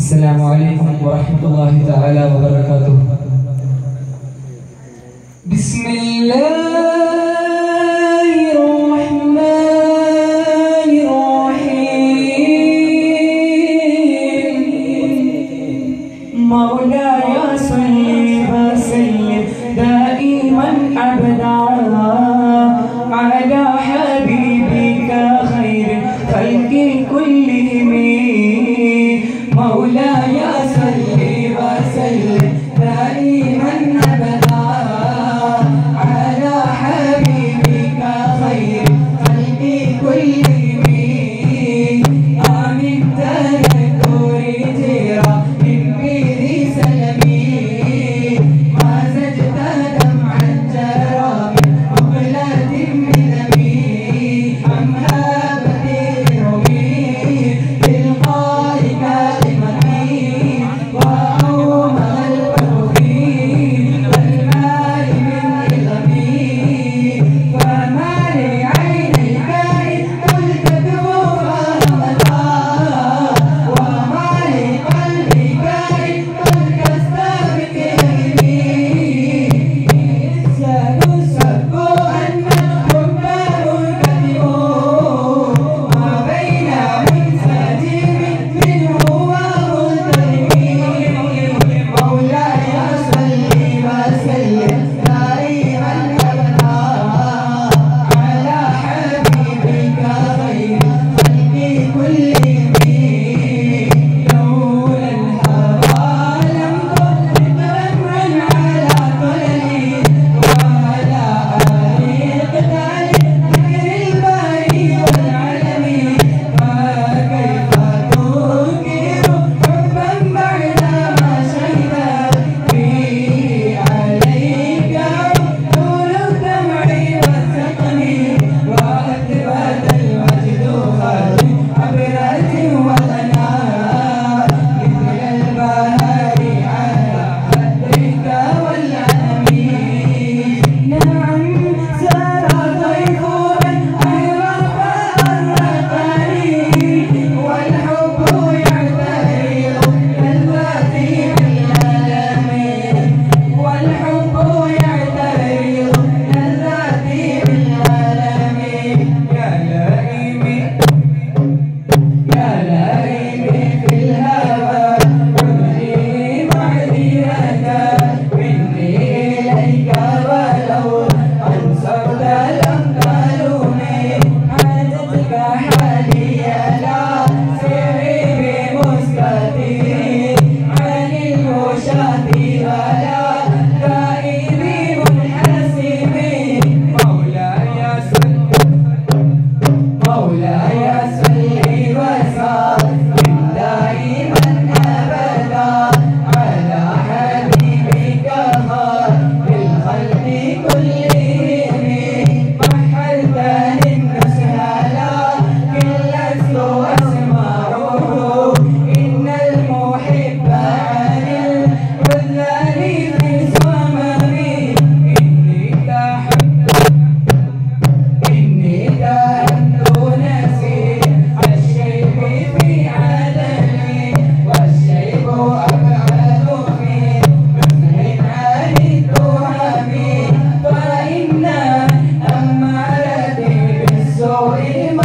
السلام عليكم ورحمة الله تعالى وبركاته. بسم الله الرحمن الرحيم. مولاي صل وسلم دائما أبدا على حبيبك خير خلق كلهم. مولاي صل وسلم دائما أبدا على حبيبك خير خلق كلهم. آمين تذكر جيرا من بير سلمي ما زجت دمعا جرى من مقلة من دمي. أم هابتي رمي بالقاء كلمتي وأوم القلبي والماء من إلمي. فما لعينيك قلت بغفرانها وما لقلبك قلت كاستبك يمي. الإنسان السب أن حبه كذب ما بين منسجم منه وملتزم. مولاي صل وسلم دائما أبدا على حبيبك خير خلق كلهم. لولا الهوى لم تطلق رمرا على قلبي وعلى آل قتال ذكر الباري والعلم. فكيف تنكر حبا بعدما شهدت به عليك طول الدمع والسقم وأثبت المجد خالد عبرة ولنا مثل البهار على خدك والعلم. نعم سار ضيف أهرب الرقاني والحب يعترض لذاتي بالألم. والحب يعترض لذاتي بالألم. يا لئيمي يا لئيمي في الهوى خذني معذرة مني إليك ولو أنصرت لم تلومي. حاجتك حالي لا سري بمستطير عن الوشاة ولا دائم منحسب. مولاي صل وسلم دائما أبدا على حبيبك خير الخلق كلهم. محلتني النسهل لكن لست أسمعه إن المحب عن العذلان في صممي. إني دهنت نفسي الشيب في عدمي والشيب أبعد في نزه عن التهم. فإن أمارتي بالسوء